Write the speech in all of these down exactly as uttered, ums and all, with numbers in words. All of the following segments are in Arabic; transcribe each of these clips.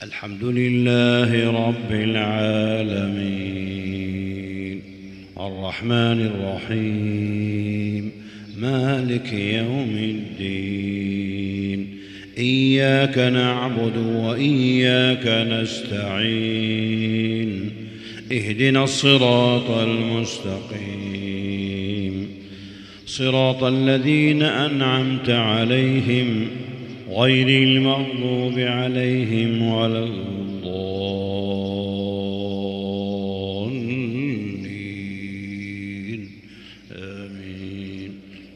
الحمد لله رب العالمين الرحمن الرحيم مالك يوم الدين إياك نعبد وإياك نستعين اهدنا الصراط المستقيم صراط الذين أنعمت عليهم غير المغضوب عليهم ولا الضالين آمين.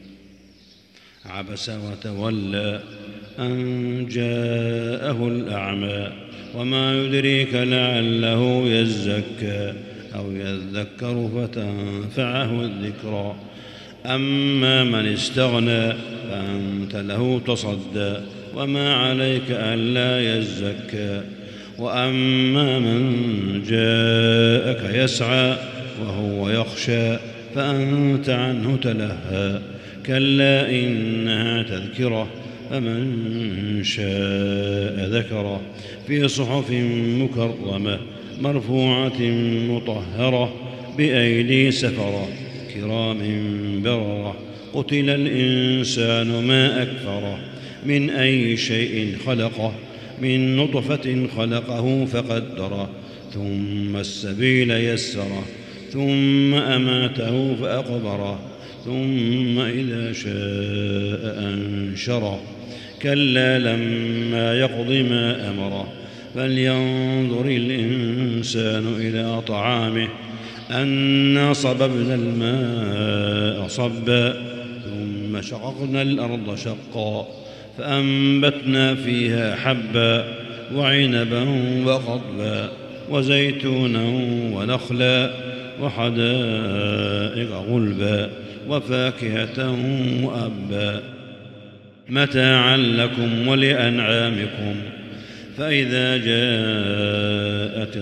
عبس وتولى أن جاءه الأعمى وما يدريك لعله يزكى أو يذكر فتنفعه الذكرى أما من استغنى فأنت له تصدى وما عليك ألا يزكى وأما من جاءك يسعى وهو يخشى فأنت عنه تلهى كلا إنها تذكرة فمن شاء ذكره في صحف مكرمة مرفوعة مطهرة بأيدي سفرة كرام بررة قتل الإنسان ما أكفره من أي شيء خلقه من نطفة خلقه فقدره ثم السبيل يسره ثم أماته فأقبره ثم إذا شاء أنشره كلا لما يقض ما أمره فلينظر الإنسان إلى طعامه أنا صببنا الماء صبا ثم شققنا الأرض شقا فأنبتنا فيها حبا وعنبا وقضبا وزيتونا ونخلا وحدائق غلبا وفاكهة وأبا متاعا لكم ولأنعامكم فإذا جاءت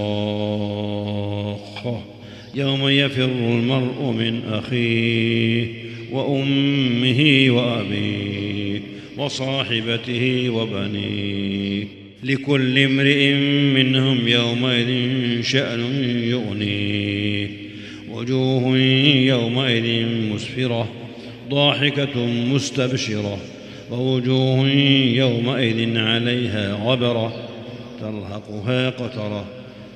الصاخة يوم يفر المرء من أخيه وأمه وأبيه وصاحبته وبنيه لكل امرئ منهم يومئذ شأن يغنيه وجوه يومئذ مسفرة ضاحكة مستبشرة ووجوه يومئذ عليها غبرة ترهقها قترة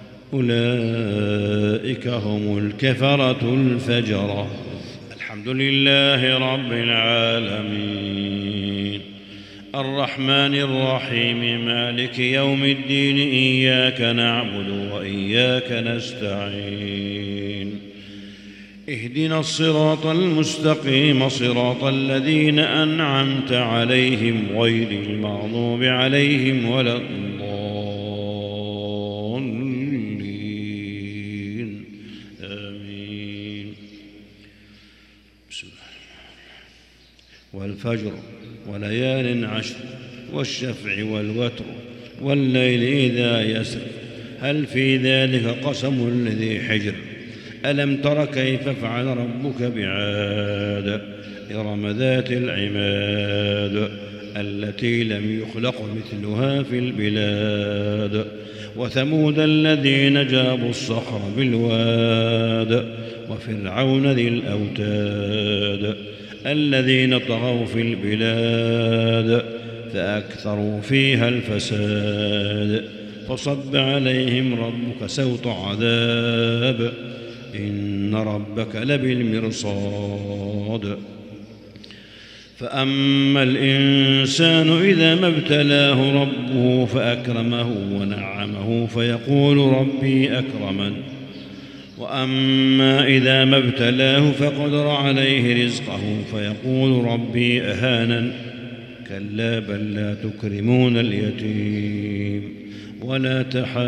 أولئك هم الكفرة الفجرة. الحمد لله رب العالمين الرحمن الرحيم مالك يوم الدين إياك نعبد وإياك نستعين اهدنا الصراط المستقيم صراط الذين أنعمت عليهم غير المغضوب عليهم ولا الضالين آمين. بسم الله. والفجر وليال عشر والشفع والوتر والليل إذا يسر هل في ذلك قسم لذي حجر ألم تر كيف فعل ربك بعاد إرم ذات العماد التي لم يخلق مثلها في البلاد وثمود الذين جابوا الصخر بالواد وفرعون ذي الأوتاد الذين طغوا في البلاد فأكثروا فيها الفساد فصب عليهم ربك سوط عذاب إن ربك لبالمرصاد فأما الإنسان إذا ما ابتلاه ربه فأكرمه ونعمه فيقول ربي أكرمن وأما إذا ما ابتلاه فقدر عليه رزقه فيقول ربي أهانن كلا بل لا تكرمون اليتيم ولا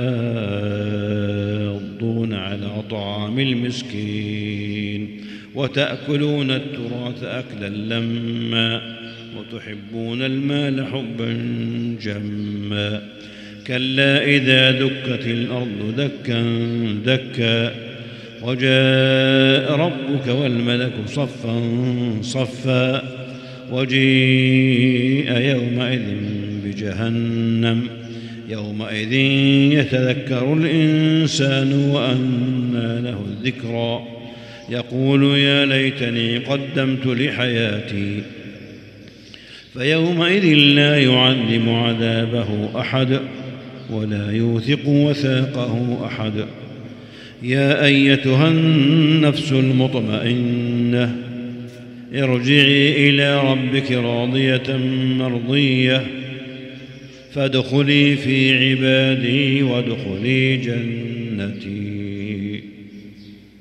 تحاضون على طعام المسكين وتأكلون التراث أكلا لما وتحبون المال حبا جما كلا إذا دكت الأرض دكا دكا وجاء ربك والملك صفا صفا وجيء يومئذ بجهنم يومئذ يتذكر الإنسان وأنى له الذكرى يقول يا ليتني قدمت لحياتي فيومئذ لا يعذب عذابه أحد ولا يوثق وثاقه أحد. يا أيتها النفس المطمئنة ارجعي إلى ربك راضية مرضية فادخلي في عبادي وادخلي جنتي.